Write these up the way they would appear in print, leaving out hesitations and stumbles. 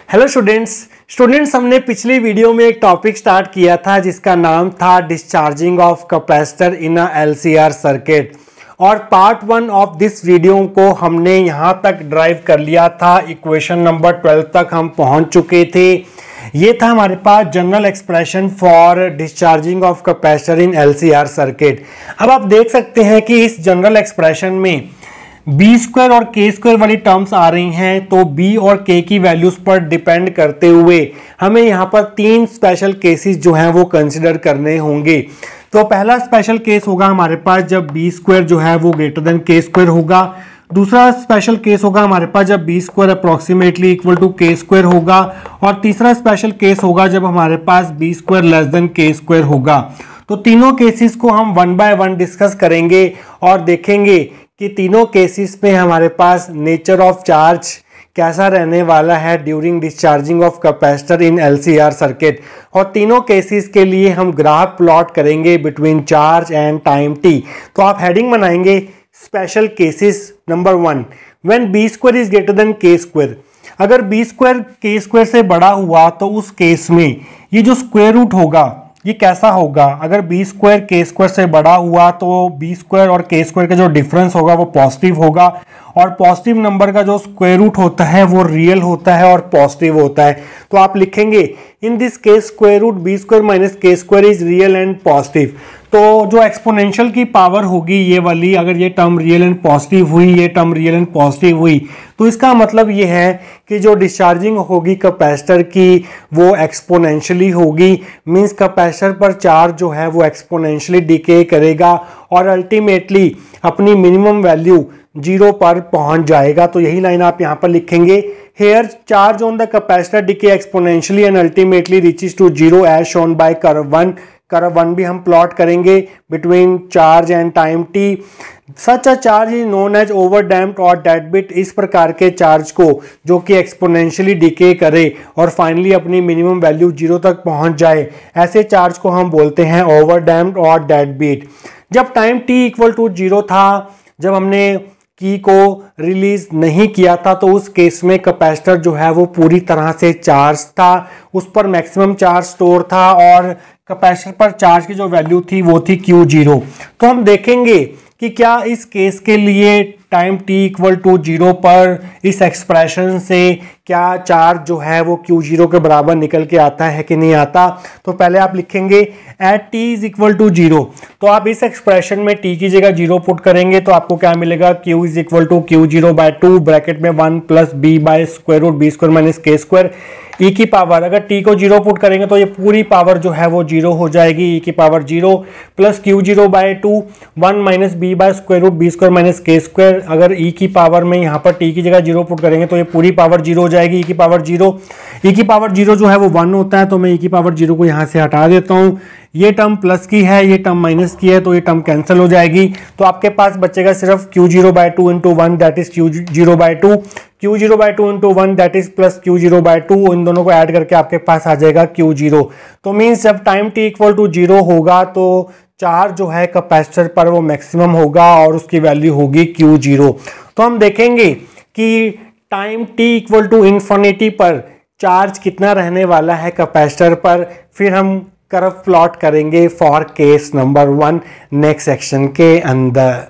Hello students हमने पिछली video में एक टॉपिक स्टार्ट किया था जिसका नाम था discharging of capacitor in a LCR circuit. और पार्ट 1 ऑफ दिस वीडियो को हमने यहाँ तक ड्राइव कर लिया था। इक्वेशन नंबर 12 तक हम पहुँच चुके थे। ये था हमारे पास general expression for discharging of capacitor in LCR circuit. अब आप देख सकते हैं कि इस जनरल एक्सप्रेशन में बी स्क्वायर और के स्क्वायर वाली टर्म्स आ रही हैं, तो बी और के की वैल्यूज पर डिपेंड करते हुए हमें यहाँ पर 3 स्पेशल केसेस जो हैं वो कंसिडर करने होंगे। तो पहला स्पेशल केस होगा हमारे पास जब बी स्क्वायर जो है वो ग्रेटर देन के स्क्वायर होगा। दूसरा स्पेशल केस होगा हमारे पास जब b square approximately equal to k square होगा। और तीसरा स्पेशल केस होगा जब हमारे पास b square less than k square होगा। तो तीनों केसेस को हम 1 बाय 1 डिस्कस करेंगे और देखेंगे कि तीनों केसेस में हमारे पास नेचर ऑफ चार्ज कैसा रहने वाला है during discharging of capacitor in LCR circuit. और तीनों केसेस के लिए हम ग्राफ प्लॉट करेंगे between charge and time t. तो आप हेडिंग बनाएंगे special cases number 1 when b square is greater than k square. अगर बी स्क्वायर के स्क्वायर से बड़ा हुआ तो उस केस में ये जो स्क्वायर रूट होगा ये कैसा होगा। अगर बी स्क्वायर के स्क्वायर से बड़ा हुआ तो बी स्क्वायर और के स्क्वायर का जो डिफरेंस होगा वो पॉजिटिव होगा। और पॉजिटिव नंबर का जो स्क्वायर रूट होता है वो रियल होता है और पॉजिटिव होता है। तो आप लिखेंगे in this case square root b square minus k square is real and positive. तो जो एक्सपोनेंशियल की पावर होगी ये वाली, अगर ये टर्म रियल एंड पॉजिटिव हुई, ये टर्म रियल एंड पॉजिटिव हुई, तो इसका मतलब ये है कि जो डिस्चार्जिंग होगी कैपेसिटर की वो एक्सपोनेंशियली होगी। मींस कैपेसिटर पर चार्ज जो है वो एक्सपोनेंशियली डिके करेगा और अल्टीमेटली अपनी मिनिमम वैल्यू 0 पर पहुंच जाएगा। तो यही लाइन आप यहाँ पर लिखेंगे, here charge on the capacitor decay exponentially and ultimately reaches to 0 as shown by curve 1। Curve 1 भी हम प्लॉट करेंगे between charge and time t. Such a charge is known as over damped और dead beat. इस प्रकार के charge को जो कि एक्सपोनेंशियली डिके करे और फाइनली अपनी मिनिमम वैल्यू 0 तक पहुंच जाए, ऐसे चार्ज को हम बोलते हैं ओवर डैम्प्ड और डेड बिट। जब टाइम टी इक्वल टू 0 था, जब हमने की को रिलीज नहीं किया था, तो उस केस में कैपेसिटर जो है वो पूरी तरह से चार्ज था, उस पर मैक्सिमम चार्ज स्टोर था और कैपेसिटर पर चार्ज की जो वैल्यू थी वो थी Q0। तो हम देखेंगे कि क्या इस केस के लिए टाइम t इक्वल टू 0 पर इस एक्सप्रेशन से क्या चार्ज जो है वो Q0 के बराबर निकल के आता है कि नहीं आता। तो पहले आप लिखेंगे at t is equal to 0। तो आप इस एक्सप्रेशन में t की जगह 0 पुट करेंगे तो आपको क्या मिलेगा, Q is equal to Q0 by 2 bracket में 1 plus b by square root b square minus k square e की पावर। अगर t को 0 पुट करेंगे तो ये पूरी पावर जो है वो 0 हो जाएगी, e की power 0 plus Q0 by 2 1 minus b by square root b square minus k square. अगर e की पावर में यहाँ पर t की जगह 0 पुट करेंगे तो ये पूरी पावर 0 हो जाएगी, e की पावर 0। e की पावर 0 जो है वो 1 होता है, तो मैं e की पावर 0 को यहाँ से हटा देता हूँ। ये टर्म प्लस की है, ये टर्म माइनस की है, तो ये टर्म कैंसिल हो जाएगी। तो आपके पास बचेगा सिर्फ Q0 by 2 into 1 that is Q0 by 2, Q0 by 2 into 1 that is plus Q0 by 2। इन दोनों को ऐड करके आपके पास आ जाएगा Q0। तो मीन्स जब टाइम t इक्वल टू 0 होगा तो चार्ज जो है कैपेसिटर पर वो मैक्सिमम होगा और उसकी वैल्यू होगी Q0। तो हम देखेंगे कि time t equal to infinity पर चार्ज कितना रहने वाला है कैपेसिटर पर, फिर हम कर्व प्लॉट करेंगे for case number 1 next section के अंदर।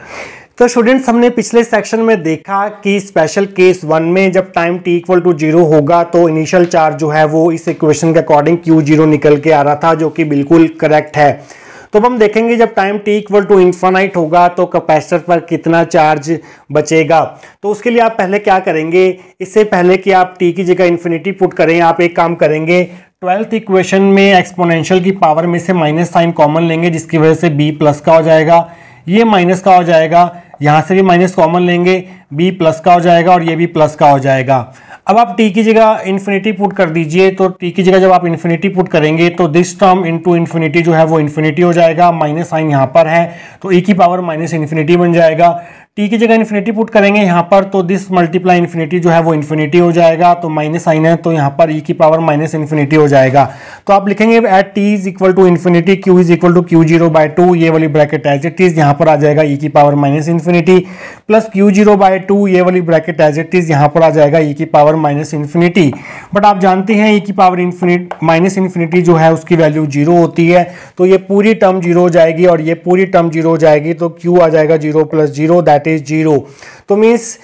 तो स्टूडेंट्स हमने पिछले सेक्शन में देखा कि स्पेशल केस 1 में जब टाइम t इक्वल टू 0 होगा तो इनिशियल चार्ज जो है वो इस इक्वेशन के अकॉर्डिंग Q0 निकल के आ रहा था, जो कि बिल्कुल करेक्ट है। तो हम देखेंगे जब time t equal to infinite होगा तो कैपेसिटर पर कितना चार्ज बचेगा। तो उसके लिए आप पहले क्या करेंगे, इससे पहले कि आप t की जगह इन्फिनिटी पुट करें, आप एक काम करेंगे 12th इक्वेशन में एक्सपोनेंशियल की पावर में से माइनस साइन कॉमन लेंगे, जिसकी वजह से b प्लस का हो जाएगा, ये माइनस का हो जाएगा, यहाँ से भी माइनस कॉमन लेंगे, b प्लस का हो जाएगा और ये भी प्लस का हो जाएगा। अब आप t की जगह इन्फिनिटी पुट कर दीजिए। तो t की जगह जब आप इन्फिनिटी पुट करेंगे तो दिस टर्म इनटू इन्फिनिटी जो है वो इन्फिनिटी हो जाएगा, माइनस साइन यहाँ पर है तो e की पावर माइनस इन्फिनिटी बन जाएगा। टी की जगह इन्फिनिटी पुट करेंगे यहाँ पर, तो दिस मल्टीप्लाई इन्फिनिटी जो है वो इन्फिनिटी हो जाएगा, तो माइनस साइन है तो यहाँ पर ई की पावर माइनस इन्फिनिटी हो जाएगा। तो आप लिखेंगे at t is equal to infinity q is equal to q zero by two, ये वाली ब्रैकेट एज इट इज यहाँ पर आ जाएगा ई की power minus infinity, plus q zero by two, ये वाली ब्रैकेट एज इट इज यहाँ पर आ जाएगा ई की पावर माइनस इन्फिनिटी। बट आप जानते हैं ई की पावर माइनस इन्फिनिटी जो है उसकी वैल्यू जीरो होती है, तो ये पूरी टर्म जीरो हो जाएगी और ये पूरी टर्म जीरो हो जाएगी, तो क्यू आ जाएगा zero plus zero, that is zero. तो मीन्स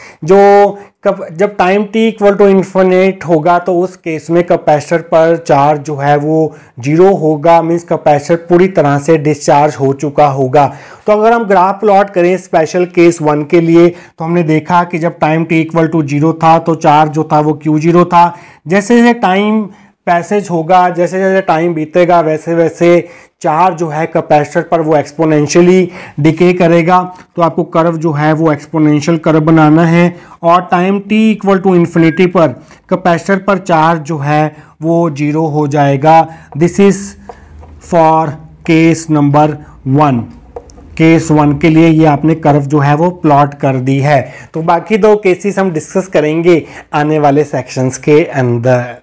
जब time t equal to infinite होगा तो उस केस में कैपेसिटर पर चार्ज जो है वो जीरो होगा, मीन्स कैपेसिटर पूरी तरह से डिस्चार्ज हो चुका होगा। तो अगर हम ग्राफ प्लॉट करें स्पेशल केस 1 के लिए, तो हमने देखा कि जब time t equal to zero था तो चार्ज जो था वो क्यू जीरो था। जैसे जैसे टाइम पैसेज होगा, जैसे जैसे टाइम बीतेगा, वैसे वैसे चार्ज जो है कैपेसिटर पर वो एक्सपोनेंशियली डिके करेगा। तो आपको कर्व जो है वो एक्सपोनेंशियल कर्व बनाना है, और time t equal to infinity पर कैपेसिटर पर चार्ज जो है वो जीरो हो जाएगा। This is for case number 1। Case 1 के लिए ये आपने कर्व जो है वो प्लॉट कर दी है। तो बाकी 2 केसेस हम डिस्कस करेंगे आने वाले सेक्शंस के अंदर।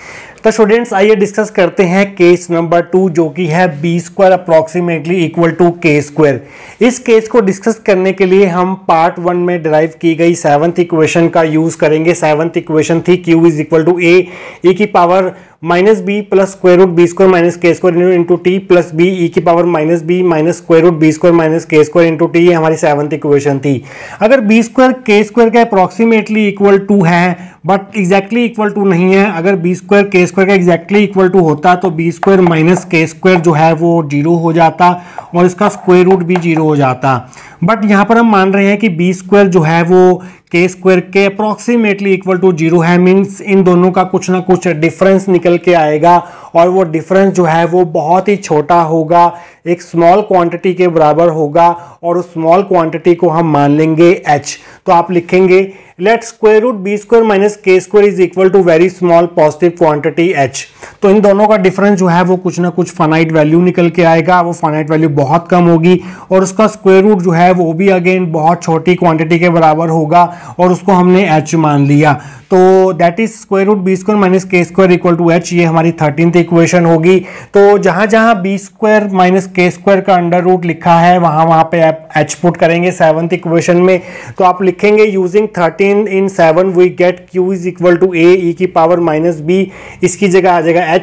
तो स्टूडेंट्स आइए डिस्कस करते हैं केस नंबर 2, जो कि है b square approximately equal to k square. इस केस को डिस्कस करने के लिए हम पार्ट 1 में डिराइव की गई 7th इक्वेशन का यूज करेंगे। 7th इक्वेशन थी q is equal to a e की power minus b plus square root b square minus k square into t plus b e की power minus b minus square root b square minus k square into t, ये हमारी 7th equation थी। अगर b square k square का approximately equal to है but exactly equal to नहीं है, अगर बी स्क्वायर के स्क्वायर का एग्जैक्टली इक्वल टू होता तो b square minus k square जो है वो जीरो हो जाता और इसका स्क्वायर रूट भी जीरो हो जाता। बट यहाँ पर हम मान रहे हैं कि बी स्क्वायर जो है वो के स्क्वायर के अप्रॉक्सीमेटली इक्वल टू जीरो है, मीन्स इन दोनों का कुछ ना कुछ डिफरेंस निकल के आएगा और वो डिफरेंस जो है वो बहुत ही छोटा होगा, एक स्मॉल क्वांटिटी के बराबर होगा, और उस स्मॉल क्वांटिटी को हम मान लेंगे h। तो आप लिखेंगे let square root b square minus k square is equal to very small positive quantity h। तो इन दोनों का डिफरेंस जो है वो कुछ ना कुछ फाइनाइट वैल्यू निकल के आएगा, वो फाइनाइट वैल्यू बहुत कम होगी और उसका स्क्वायर रूट जो है वो भी अगेन बहुत छोटी क्वांटिटी के बराबर होगा और उसको हमने h मान लिया। तो that is square root b square minus k square equal to h, ये हमारी 13th इक्वेशन होगी। तो जहां जहां b square minus k square का अंडर रूट लिखा है वहां पे आप h पुट करेंगे 7th इक्वेशन में। तो आप लिखेंगे using 13 in 7 we get q is equal to a e की पावर माइनस b, इसकी जगह आ जाएगा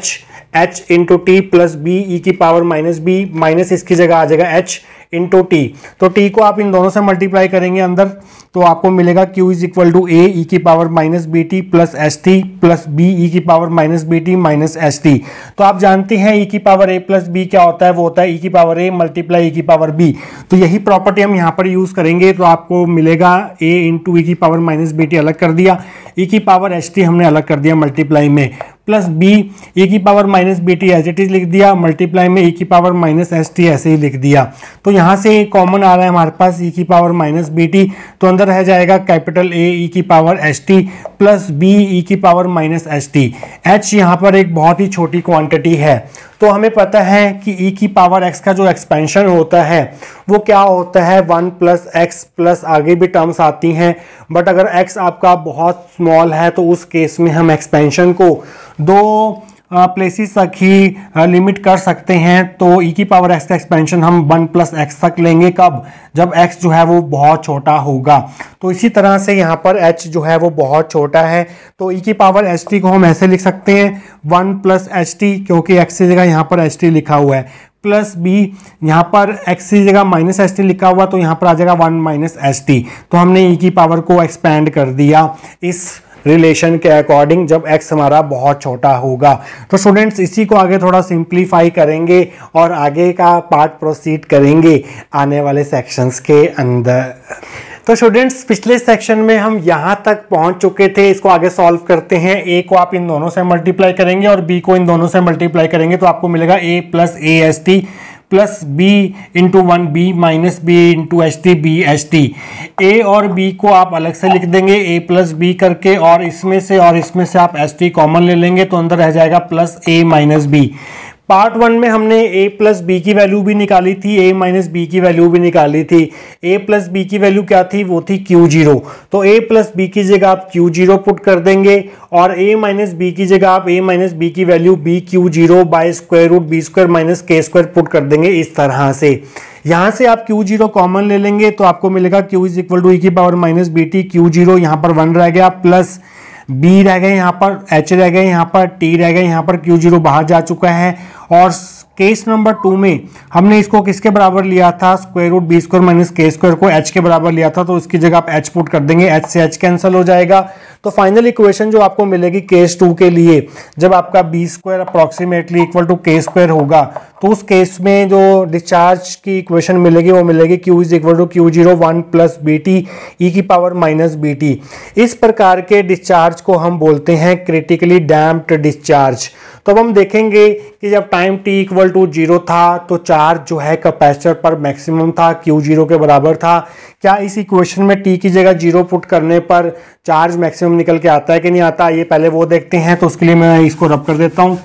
h into t plus b e की पावर माइनस b माइनस इसकी जगह आ जाएगा h इंटू टी। तो टी को आप इन दोनों से मल्टीप्लाई करेंगे अंदर, तो आपको मिलेगा q is equal to a e की power minus b t plus s t plus b e की power minus b t minus s t. तो आप जानते हैं e की पावर a प्लस b क्या होता है, वो होता है e की पावर a मल्टीप्लाई e की पावर b। तो यही प्रॉपर्टी हम यहाँ पर यूज करेंगे, तो आपको मिलेगा a इंटू ई की पावर माइनस बी टी अलग कर दिया, e की पावर एस टी हमने अलग कर दिया मल्टीप्लाई में, प्लस b e की power minus b t as it is लिख दिया, मल्टीप्लाई में e की पावर माइनस एस टी ऐसे ही लिख दिया। तो यहाँ से कॉमन आ रहा है हमारे पास e की पावर माइनस बी टी, तो अंदर रह जाएगा कैपिटल A e की power s t plus b e की power minus s t. h यहाँ पर एक बहुत ही छोटी क्वांटिटी है, तो हमें पता है कि e की पावर x का जो एक्सपेंशन होता है वो क्या होता है 1 प्लस एक्स प्लस आगे भी टर्म्स आती हैं। बट अगर x आपका बहुत स्मॉल है तो उस केस में हम एक्सपेंशन को 2 प्लेसेस तक ही लिमिट कर सकते हैं। तो e की पावर x का एक्सपेंशन हम 1 प्लस एक्स तक लेंगे, कब, जब x जो है वो बहुत छोटा होगा। तो इसी तरह से यहाँ पर h जो है वो बहुत छोटा है, तो e की पावर एच टी को हम ऐसे लिख सकते हैं 1 प्लस एच टी, क्योंकि x की जगह यहाँ पर एच टी लिखा हुआ है, प्लस b यहाँ पर x की जगह माइनस एच टी लिखा हुआ, तो यहाँ पर आ जाएगा 1 माइनस एच टी। तो हमने e की पावर को एक्सपैंड कर दिया इस रिलेशन के अकॉर्डिंग जब x हमारा बहुत छोटा होगा। तो स्टूडेंट्स इसी को आगे थोड़ा सिंप्लीफाई करेंगे और आगे का पार्ट प्रोसीड करेंगे आने वाले सेक्शंस के अंदर। तो स्टूडेंट्स पिछले सेक्शन में हम यहाँ तक पहुँच चुके थे, इसको आगे सॉल्व करते हैं। a को आप इन दोनों से मल्टीप्लाई करेंगे और b को इन दोनों से मल्टीप्लाई करेंगे, तो आपको मिलेगा a plus a s t plus b into 1b minus b into h t b h t. A और b को आप अलग से लिख देंगे a प्लस b करके, और इसमें से आप एच टी कॉमन ले लेंगे, तो अंदर रह जाएगा plus a minus b part 1 में हमने a प्लस बी की वैल्यू भी निकाली थी, a माइनस बी की वैल्यू भी निकाली थी। a प्लस बी की वैल्यू क्या थी, वो थी Q0। तो a प्लस बी की जगह आप Q0 पुट कर देंगे और a माइनस बी की जगह आप a माइनस बी की value b Q0 by square root b square minus k square put कर देंगे इस तरह से। यहाँ से आप Q0 कॉमन ले लेंगे तो आपको मिलेगा Q is equal to e की power minus b T. Q0 यहाँ पर 1 रह गया, प्लस b रह गए, यहाँ पर h रह गए, यहाँ पर t रह गए, यहाँ पर Q0 बाहर जा चुका है। और केस नंबर 2 में हमने इसको किसके बराबर लिया था, square root b square minus k square को h के बराबर लिया था, तो इसकी जगह आप h पुट कर देंगे, h से h कैंसिल हो जाएगा। तो फाइनल इक्वेशन जो आपको मिलेगी केस 2 के लिए, जब आपका b square approximately equal to k square होगा, तो उस केस में जो डिस्चार्ज की इक्वेशन मिलेगी वो मिलेगी Q is equal to Q0 1 plus b t e की पावर माइनस बी टी। इस प्रकार के डिस्चार्ज को हम बोलते हैं क्रिटिकली डैम्प्ड डिस्चार्ज। तो अब हम देखेंगे कि जब टाइम t इक्वल टू 0 था तो चार्ज जो है कैपेसिटर पर मैक्सिमम था, Q0 के बराबर था। क्या इस इक्वेशन में t की जगह 0 पुट करने पर चार्ज मैक्सिमम निकल के आता है कि नहीं आता, ये पहले वो देखते हैं। तो उसके लिए मैं इसको रब कर देता हूँ।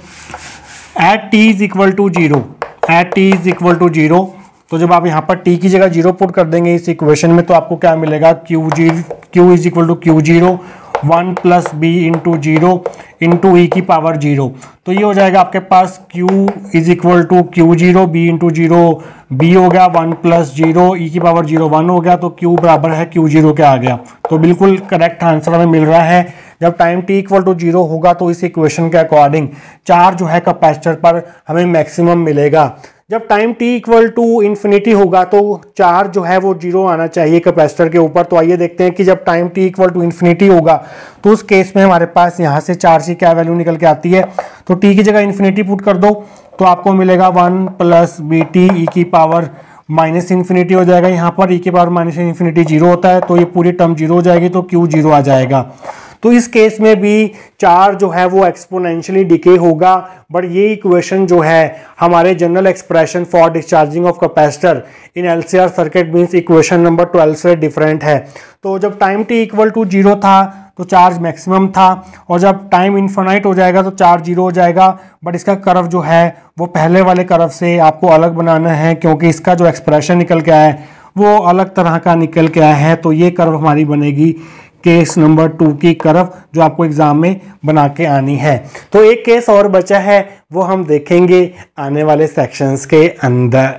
At t is equal to 0, at t is equal to 0, तो जब आप यहाँ पर t की जगह 0 पुट कर देंगे इस इक्वेशन में तो आपको क्या मिलेगा, Q is equal to Q0 1 plus b into 0 into e की पावर 0। तो ये हो जाएगा आपके पास Q is equal to Q0 b into 0 b हो गया, 1 प्लस 0 ई की पावर 0 1 हो गया, तो Q बराबर है Q0 के आ गया। तो बिल्कुल करेक्ट आंसर हमें मिल रहा है। जब टाइम t इक्वल टू 0 होगा तो इस इक्वेशन के अकॉर्डिंग चार्ज जो है कैपेसिटर पर हमें मैक्सिमम मिलेगा। जब time t equal to infinity होगा तो चार्ज जो है वो 0 आना चाहिए कैपेसिटर के ऊपर। तो आइए देखते हैं कि जब time t equal to infinity होगा तो उस केस में हमारे पास यहाँ से चार्ज की क्या वैल्यू निकल के आती है। तो t की जगह इन्फिनिटी पुट कर दो तो आपको मिलेगा 1 प्लस बी टी ई की पावर माइनस इन्फिनिटी हो जाएगा। यहाँ पर ई की पावर माइनस इन्फिनिटी 0 होता है तो ये पूरी टर्म 0 हो जाएगी, तो Q 0 आ जाएगा। तो इस केस में भी चार्ज जो है वो एक्सपोनेंशियली डिके होगा। बट ये इक्वेशन जो है हमारे general expression for discharging of capacitor in LCR circuit means equation number 12 से डिफरेंट है। तो जब टाइम t इक्वल टू 0 था तो चार्ज मैक्सिमम था, और जब टाइम इनफाइनाइट हो जाएगा तो चार्ज 0 हो जाएगा। बट इसका कर्व जो है वो पहले वाले कर्व से आपको अलग बनाना है, क्योंकि इसका जो एक्सप्रेशन निकल के आया है वो अलग तरह का निकल के आया है। तो ये कर्व हमारी बनेगी केस नंबर 2 की कर्व, जो आपको एग्जाम में बना के आनी है। तो एक केस और बचा है, वो हम देखेंगे आने वाले सेक्शंस के अंदर।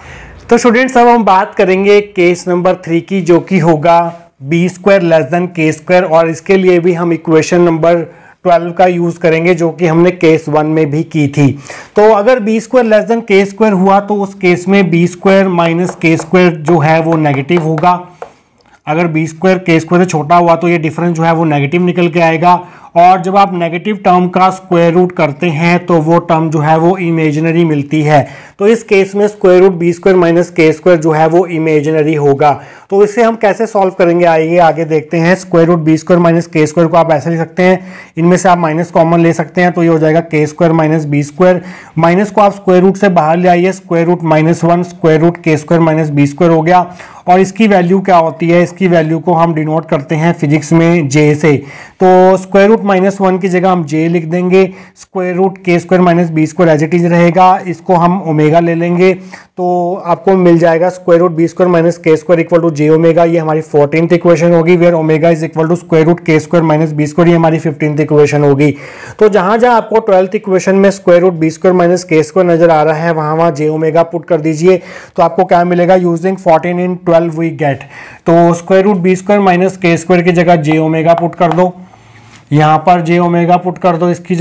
तो स्टूडेंट्स अब हम बात करेंगे केस नंबर 3 की, जो कि होगा b square less than k square, और इसके लिए भी हम इक्वेशन नंबर 12 का यूज करेंगे जो कि हमने केस 1 में भी की थी। तो अगर b square less than k square हुआ तो उस केस में b square minus k square जो है वो नेगेटिव होगा। अगर बी स्क्वायर के स्क्वायर से छोटा हुआ तो ये डिफरेंस जो है वो नेगेटिव निकल के आएगा। और जब आप नेगेटिव टर्म का स्क्वायर रूट करते हैं तो वो टर्म जो है वो इमेजिनरी मिलती है। तो इस केस में square root b square minus k square जो है वो इमेजिनरी होगा। तो इसे हम कैसे सॉल्व करेंगे, आइए आगे देखते हैं। Square root b square minus k square को आप ऐसे लिख सकते हैं, इनमें से आप माइनस कॉमन ले सकते हैं, तो ये हो जाएगा k square minus b square. Minus को आप स्क्वायर रूट से बाहर ले आइए, square root minus 1 square root k square minus b square हो गया। और इसकी वैल्यू क्या होती है, इसकी वैल्यू को हम डिनोट करते हैं फिजिक्स में जे से। तो स्क्वायर रूट माइनस 1 की जगह हम जे लिख देंगे, square root k square minus b square as it is रहेगा, इसको हम ओमेगा ले लेंगे तो आपको मिल जाएगा square root b square minus k square equal to j omega. ये हमारी 14th इक्वेशन होगी, where omega is equal to square root k square minus b square, ये हमारी 15th इक्वेशन होगी। तो जहां जहां आपको 12th इक्वेशन में square root b square minus k square नजर आ रहा है वहां वहां जे ओमेगा पुट कर दीजिए, तो आपको क्या मिलेगा, यूजिंग 14 इन 12 वी गेट। तो square root b square minus k square की जगह जे ओमेगा पुट कर दो, यहां पर जे ओमेगा पुट कर दो, इसकी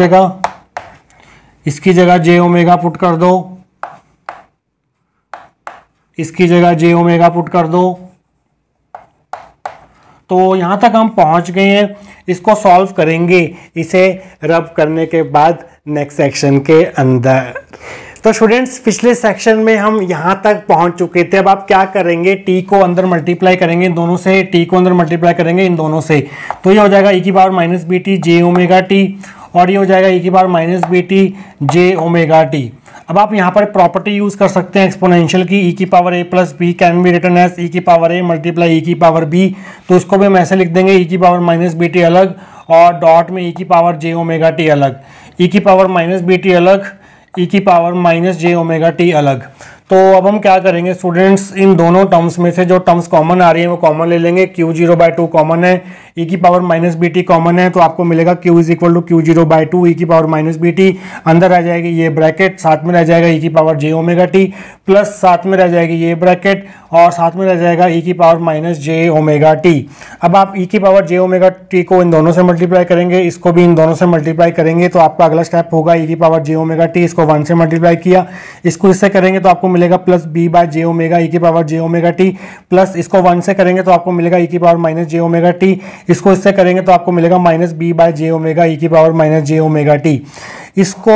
जगह जे ओमेगा पुट कर दो, इसकी जगह जे ओमेगा पुट कर दो। तो यहां तक हम पहुंच गए हैं, इसको सॉल्व करेंगे इसे रब करने के बाद नेक्स्ट सेक्शन के अंदर। तो स्टूडेंट्स पिछले सेक्शन में हम यहां तक पहुंच चुके थे। अब आप क्या करेंगे, टी को अंदर मल्टीप्लाई करेंगे इन दोनों से, टी को अंदर मल्टीप्लाई करेंगे इन दोनों से, तो ये हो जाएगा ई की power minus b t j omega t, और ये हो जाएगा ई की power minus b t j omega t. अब आप यहाँ पर प्रॉपर्टी यूज कर सकते हैं एक्सपोनेंशियल की, ई की power a plus b can be written as e की पावर ए मल्टीप्लाई ई की पावर बी। तो इसको भी हम ऐसे लिख देंगे, ई की पावर माइनस बी टी अलग और डॉट में ई की पावर जे ओमेगा टी अलग, ई की पावर माइनस बी टी अलग, ई की power minus j omega t अलग। तो अब हम क्या करेंगे स्टूडेंट्स, इन दोनों टर्म्स में से जो टर्म्स कॉमन आ रही है वो कॉमन ले लेंगे। Q0/2 कॉमन है, ई की power minus b t common है, तो आपको मिलेगा Q is equal to Q0/2 e की पावर माइनस बी टी। अंदर आ जाएगी ये ब्रैकेट, साथ में रह जाएगा ई की power j omega t, plus साथ में रह जाएगी ये ब्रैकेट और साथ में रह जाएगा ई की power minus j omega t. अब आप ई की पावर जे ओमेगा टी को इन दोनों से मल्टीप्लाई करेंगे, इसको भी इन दोनों से मल्टीप्लाई करेंगे, तो आपका अगला स्टेप होगा ई की पावर जे ओमेगा टी, इसको 1 से मल्टीप्लाई किया, इसको इससे करेंगे तो आपको मिलेगा plus b by j omega e की power j omega t, plus इसको 1 से करेंगे तो आपको मिलेगा ई की power minus j omega t, इसको इससे करेंगे तो आपको मिलेगा minus b by j omega e की power minus j omega t. इसको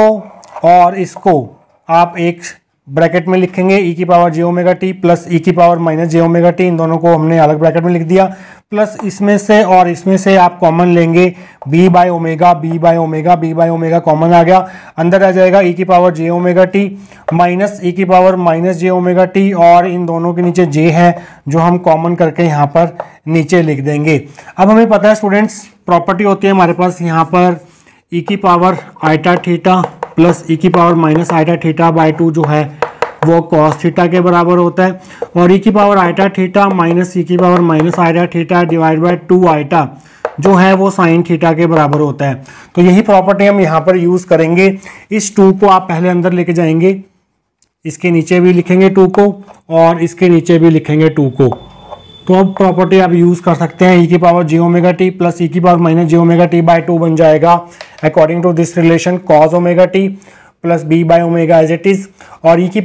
और इसको आप एक ब्रैकेट में लिखेंगे ई की power j omega t plus e की power minus j omega t, इन दोनों को हमने अलग ब्रैकेट में लिख दिया, प्लस इसमें से और इसमें से आप कॉमन लेंगे b by omega, b by omega, b by omega common आ गया, अंदर आ जाएगा ई की power j omega t minus e की power minus j omega t, और इन दोनों के नीचे j है जो हम कॉमन करके यहाँ पर नीचे लिख देंगे। अब हमें पता है स्टूडेंट्स, प्रॉपर्टी होती है हमारे पास यहाँ पर ई की power iota theta plus e की power minus iota theta by 2 जो है वो कॉस थीटा के बराबर होता है, और ई की power iota theta minus e की power minus iota theta divide by 2 iota जो है वो साइन थीटा के बराबर होता है। तो यही प्रॉपर्टी हम यहाँ पर यूज़ करेंगे। इस 2 को आप पहले अंदर लेके जाएंगे, इसके नीचे भी लिखेंगे 2 को और इसके नीचे भी लिखेंगे 2 को। तो अब प्रॉपर्टी आप यूज़ कर सकते हैं, ई की power j omega t plus e की power minus j omega t by 2 बन जाएगा according to this relation cos omega t plus b by omega as it is, और ई की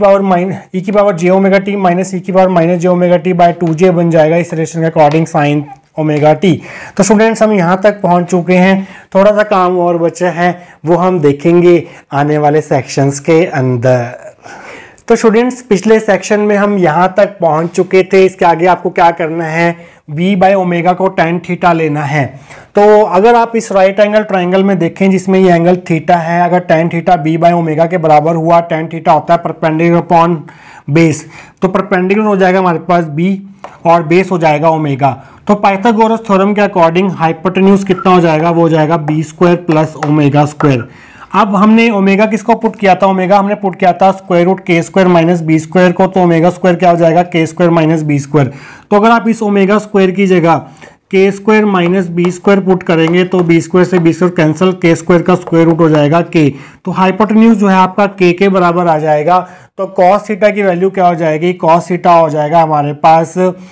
power j omega t minus e की power minus j omega t by 2j बन जाएगा इस relation के according sine omega t. तो students हम यहाँ तक पहुँच चुके हैं, थोड़ा सा काम और बचा है वो हम देखेंगे आने वाले सेक्शंस के अंदर। तो स्टूडेंट्स पिछले सेक्शन में हम यहाँ तक पहुँच चुके थे, इसके आगे आपको क्या करना है, b बाय ओमेगा को tan थीटा लेना है। तो अगर आप इस राइट एंगल ट्राइंगल में देखें जिसमें ये एंगल थीटा है, अगर tan theta b by omega के बराबर हुआ, tan थीटा होता है परपेंडिकुलर अपॉन बेस, तो परपेंडिकुलर हो जाएगा हमारे पास b और बेस हो जाएगा ओमेगा। तो पाइथागोरस थ्योरम के अकॉर्डिंग हाइपोटेन्यूज कितना हो जाएगा, वो हो जाएगा b square plus omega square. अब हमने ओमेगा किसको पुट किया था, ओमेगा हमने पुट किया था square root k square minus b square को, तो ओमेगा स्क्वायर क्या हो जाएगा k square minus b square. तो अगर आप इस ओमेगा स्क्वायर की जगह k square minus b square put करेंगे तो बी स्क्वायर से b square cancel, k square का स्क्वायर रूट हो जाएगा के, तो हाइपोटेन्यूज जो है आपका के बराबर आ जाएगा। तो कॉस थीटा की वैल्यू क्या हो जाएगी, कॉस थीटा हो जाएगा हमारे पास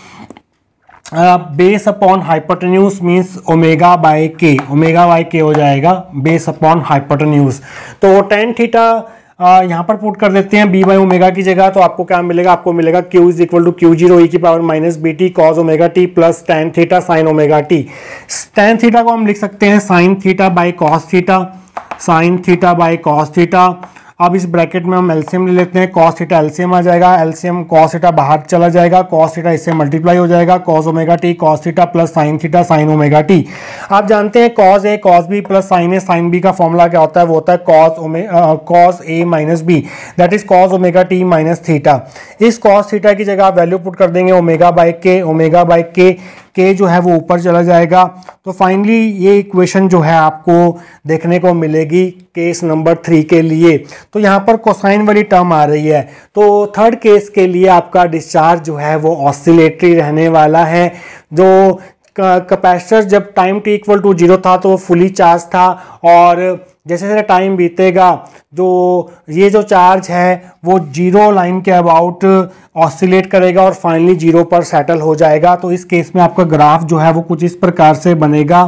base upon hypotenuse means omega by k, omega by k हो जाएगा बेस अपॉन हाइपोटेन्यूज। तो tan थीटा यहाँ पर पुट कर देते हैं b बाय ओमेगा की जगह, तो आपको क्या मिलेगा, आपको मिलेगा q is equal to Q0 e की power minus b t cos omega t plus tan theta sine omega t. tan theta को हम लिख सकते हैं sine theta by cos theta, sine theta by cos theta. अब इस bracket में हम एलसीएम ले लेते हैं, कॉस थीटा एलसीएम आ जाएगा, एलसीएम कॉस थीटा बाहर चला जाएगा, कॉस थीटा इससे मल्टीप्लाई हो जाएगा, cos omega t cos theta plus sine theta sine omega t. आप जानते हैं cos a cos b plus sine a sine b का फॉर्मूला क्या होता है, वो होता है cos a minus b, that is cos omega t minus theta. इस कॉस थीटा की जगह आप वैल्यू पुट कर देंगे omega by k, omega by k जो है वो ऊपर चला जाएगा। तो फाइनली ये इक्वेशन जो है आपको देखने को मिलेगी केस नंबर 3 के लिए। तो यहाँ पर कोसाइन वाली टर्म आ रही है, तो थर्ड केस के लिए आपका डिस्चार्ज जो है वो ऑसिलेटरी रहने वाला है। जो कैपेसिटर जब टाइम t इक्वल टू 0 था तो वो फुली चार्ज था, और जैसे जैसे टाइम बीतेगा जो ये जो चार्ज है वो 0 लाइन के अबाउट ऑसिलेट करेगा और फाइनली 0 पर सेटल हो जाएगा। तो इस केस में आपका ग्राफ जो है वो कुछ इस प्रकार से बनेगा,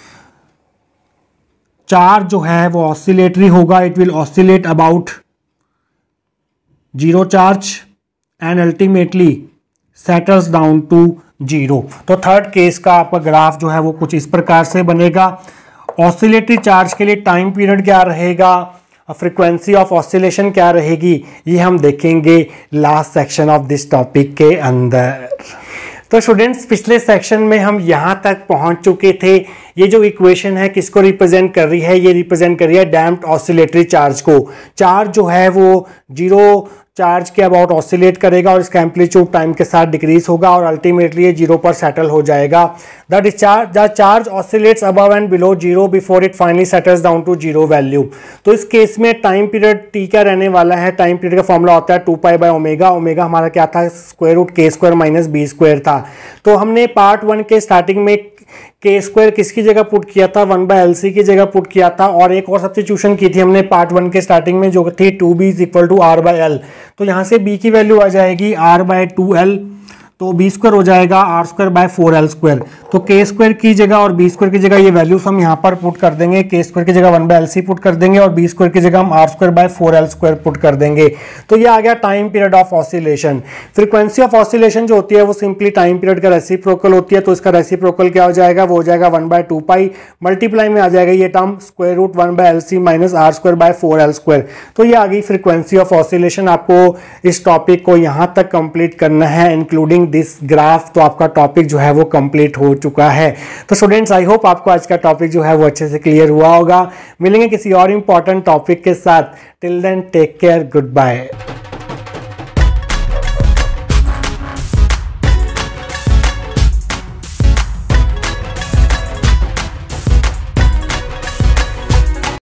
चार्ज जो है वो ऑसिलेटरी होगा, it will oscillate about 0 charge and ultimately settles down to 0। तो थर्ड केस का आपका ग्राफ जो है वो कुछ इस प्रकार से बनेगा। ऑसिलेटरी चार्ज के लिए टाइम पीरियड क्या रहेगा, फ्रीक्वेंसी ऑफ ऑसिलेशन क्या रहेगी, ये हम देखेंगे last section of this topic के अंदर। तो स्टूडेंट्स पिछले सेक्शन में हम यहाँ तक पहुँच चुके थे। ये जो इक्वेशन है किसको रिप्रेजेंट कर रही है, ये रिप्रेजेंट कर रही है डैम्प्ड ऑसिलेटरी चार्ज को। चार्ज जो है वो 0 चार्ज के अबाउट ऑसिलेट करेगा और इसका एम्पलीट्यूड टाइम के साथ डिक्रीज होगा और अल्टीमेटली ये 0 पर सेटल हो जाएगा। The charge oscillates above and below 0 before it finally settles down to 0 value. तो इस केस में टाइम पीरियड टी क्या रहने वाला है, टाइम पीरियड का फॉर्मूला होता है 2π/ओमेगा। ओमेगा हमारा क्या था, √k² - b² था। तो हमने पार्ट 1 के स्टार्टिंग में k² किसकी जगह पुट किया था, 1/LC की जगह पुट किया था और एक और सब्स्टिट्यूशन की थी हमने पार्ट 1 के स्टार्टिंग में जो थी 2b = r/l। तो यहाँ से b की वैल्यू आ जाएगी r/2l, तो b² हो जाएगा r²/4l²। तो k² की जगह और b² की जगह ये वैल्यूज हम यहाँ पर पुट कर देंगे। k² की जगह 1/LC पुट कर देंगे और b² की जगह हम r²/4l² पुट कर देंगे। तो ये आ गया time period of oscillation. Frequency of oscillation जो होती है वो सिंपली टाइम पीरियड का रेसिप्रोकल होती है। तो इसका रेसिप्रोकल क्या हो जाएगा, वो हो जाएगा 1/2π, मल्टीप्लाई में आ जाएगा ये टर्म √1/LC - r²/4l²। तो ये आ गई फ्रीक्वेंसी ऑफ ऑसिलेशन। आपको इस टॉपिक को यहाँ तक कंप्लीट करना है इंक्लूडिंग दिस ग्राफ। तो आपका टॉपिक जो है वो कंप्लीट हो चुका है। तो स्टूडेंट्स, आई होप आपको आज का टॉपिक जो है वो अच्छे से क्लियर हुआ होगा। मिलेंगे किसी और इंपॉर्टेंट टॉपिक के साथ। Till then take care, good bye.